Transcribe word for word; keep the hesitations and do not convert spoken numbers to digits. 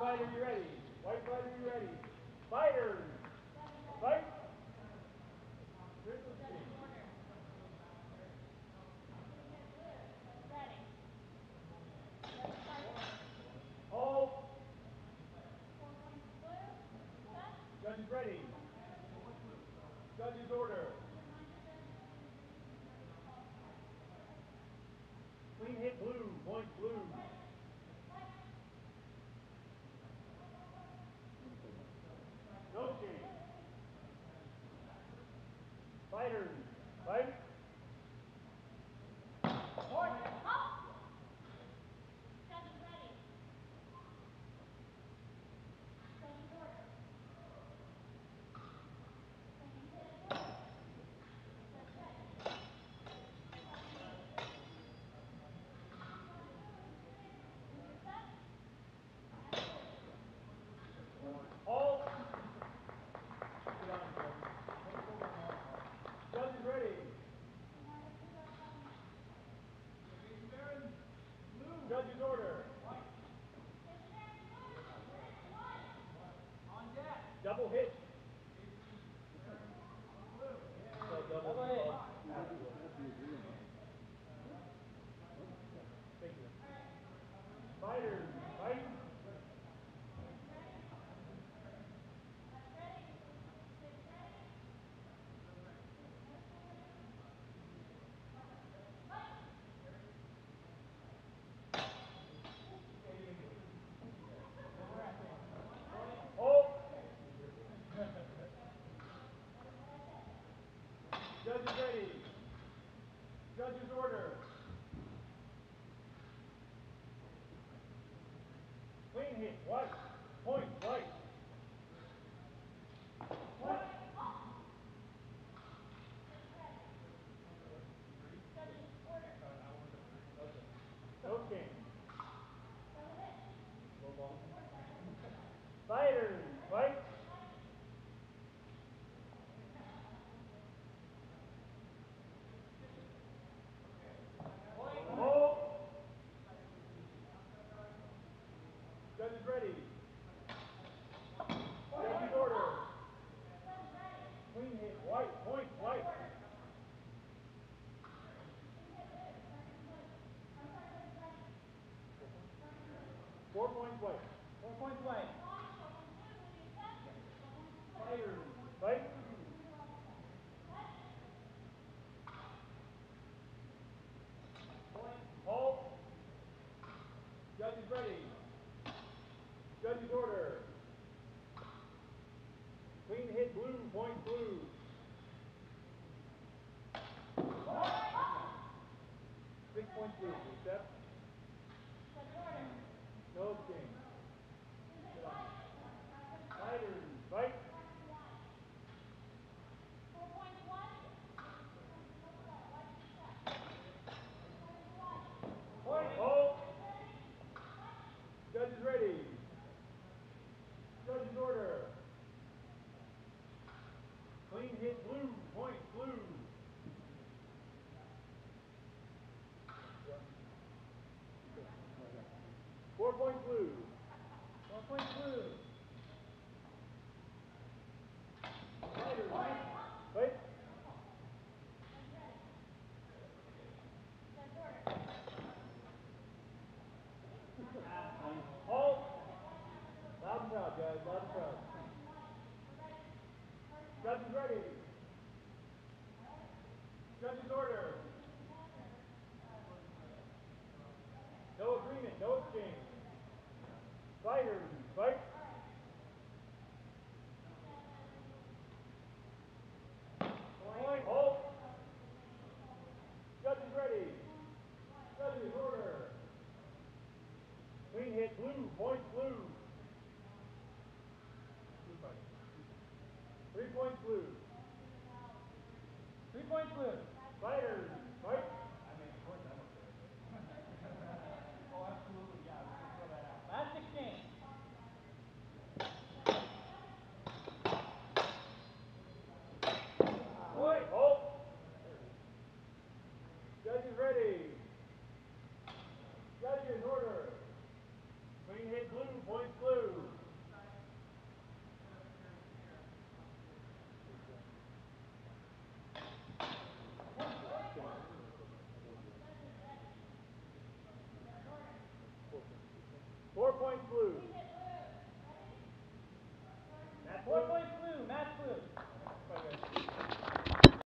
flag, are you ready? White flag, are you ready? Fighters, fight. Triple T. Hold. Judges ready. Judges order. Clean hit blue, point blue. No change. Fighters, fight. Point. Hold. Judges ready. Judges order. Double hit. So double, double hit. Thank you. Fighters, fight. Hold. Judges ready. Judges order. Clean hit, white. Point, white. Point. No change. Fighters, fight. Hold. Judges ready. Judges order. Clean hit, white. Point, white. Four points white. Four points white. Fighters, fight. Hold. Judges ready. Judges order. Clean hit blue, point blue. Six points blue. Accept. No change. Fighters, fight. Point. Hold. Judges ready. Judges order. Clean hit blue, point blue. Four points blue. Four points blue. Fighters, fight. Hold. Loud and proud, guys. Loud and proud. Judges ready. Judges order. No agreement, no exchange. Fighters, fight. Point. Hold. Judges ready. Judges order. Clean hit blue, point blue. Three points blue. Three points blue. Fighters, fight. Oh, absolutely, yeah. We can throw that out. Last exchange. Point. Hold. Judges ready. Judges order. Clean hit blue, point blue. blue.